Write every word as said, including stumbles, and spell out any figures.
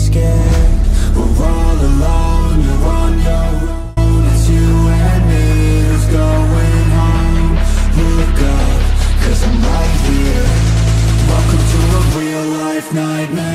scared. We're all alone, you're on your own. It's you and me, who's going home? Look up, cause I'm right here. Welcome to a real life nightmare.